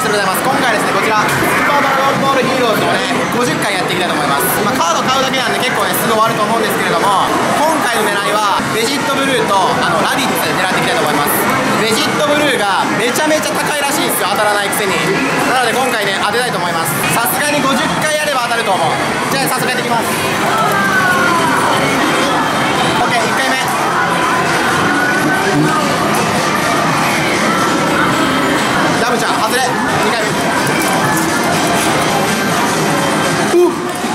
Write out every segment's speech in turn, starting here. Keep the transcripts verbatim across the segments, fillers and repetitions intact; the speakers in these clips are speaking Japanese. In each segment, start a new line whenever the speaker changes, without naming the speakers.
でございます。今回ですね、こちらスーパードラゴンボールヒーローズをねごじゅっかいやっていきたいと思います。まあ、カード買うだけなんで結構ねすぐ終わると思うんですけれども、今回の狙いはベジットブルーとあのラディッツ狙っていきたいと思います。ベジットブルーがめちゃめちゃ高いらしいんですよ、当たらないくせに。なので今回ね当てたいと思います。さすがにごじゅっかいやれば当たると思う。じゃあ早速やっていきます。 OK、 いっかいめダムちゃん外れ。にかいめうっ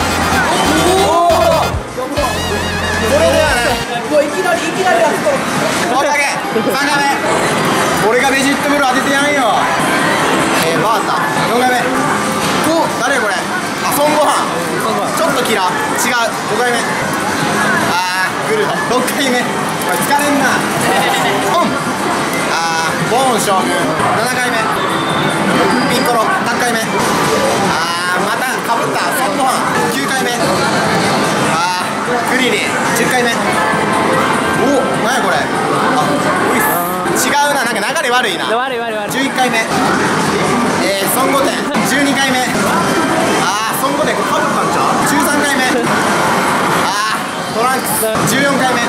これではね、もういきなりいきなりあそこ追いかけさんかいめ俺がベジットブルー当ててやんよ。えー、バータよんかいめお誰これ、あ孫悟飯ちょっとキラ違う。ごかいめあーグルだ。ろっかいめこれ疲れんなオンあーボーン将軍ななかいめピッコロはちかいめあーまたかぶった孫悟飯きゅうかいめあークリリンじゅっかいめおっ何やこれ、あおいっす違うな、なんか流れ悪いな。
悪い悪い悪い。
じゅういっかいめえー孫悟天じゅうにかいめあー孫悟天これかぶったんちゃう。じゅうさんかいめあートランクスじゅうよんかいめ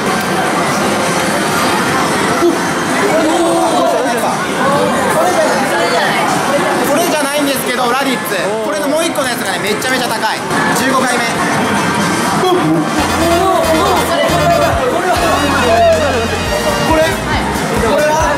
これじゃないんですけどラディッツ、これのもういっこのやつがねめちゃめちゃ高い。じゅうごかいめこれこれは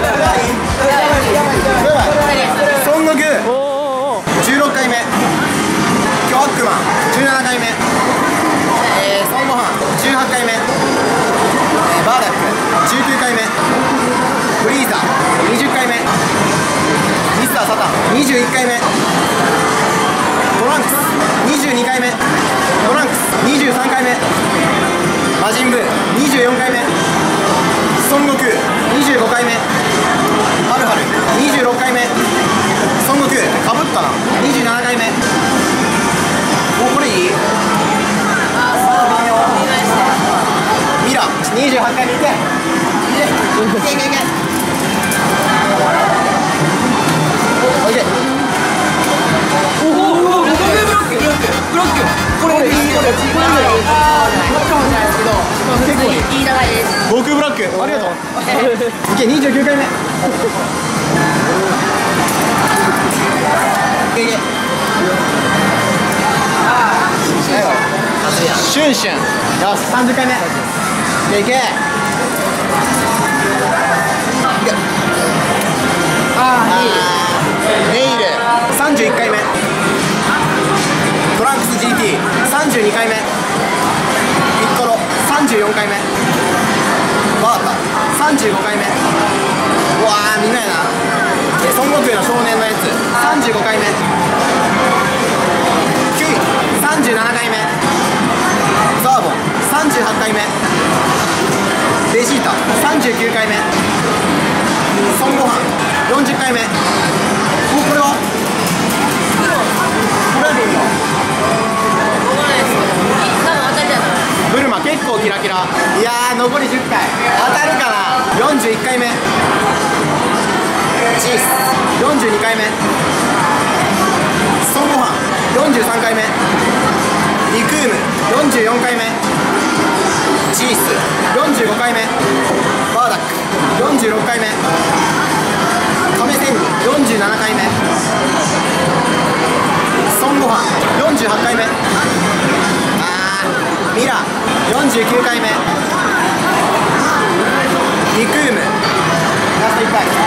孫悟空じゅうろっかいめ巨悪魔じゅうななかいめえー、孫悟飯じゅうはちかいめ、えー、バーダックじゅうきゅうかいめフリーザにじゅっかいめミスターサタンにじゅういっかいめトランクスにじゅうにかいめトランクスにじゅうさんかいめ魔人ブーにじゅうよんかいめ孫悟空にじゅうごかいめハルハルにじゅうろっかいめ孫悟空かぶったなにじゅうななかいめおこれいいミラにじゅうはちかいめいけいけいけいけいけおいでおおブロックブロックブロックこれいいこれああブロックもじゃないですけど結構いい長いです。僕ブロックありがとういけにじゅうきゅうかいめいけいけシュンシュンよしさんじゅっかいめいけいけああいいネイルさんじゅういっかいめトランクス ジーティーさんじゅうにかいめピッコロさんじゅうよんかいめバータさんじゅうごかいめうわーみんなやなえ孫悟空の少年のやつさんじゅうごかいめキュイさんじゅうななかいめザーボンさんじゅうはちかいめベジータさんじゅうきゅうかいめ孫悟飯よんじゅっかいめおこれはこれはどうよブルマ結構キラキラ。いやー残りじゅっかい当たるかな。よんじゅういっかいめチースよんじゅうにかいめ孫悟飯よんじゅうさんかいめリクームよんじゅうよんかいめチースよんじゅうごかいめバーダックよんじゅうろっかいめカメセンニよんじゅうななかいめ孫悟飯よんじゅうはちかいめあーミラよんじゅうきゅうかいめリクームラストいっかい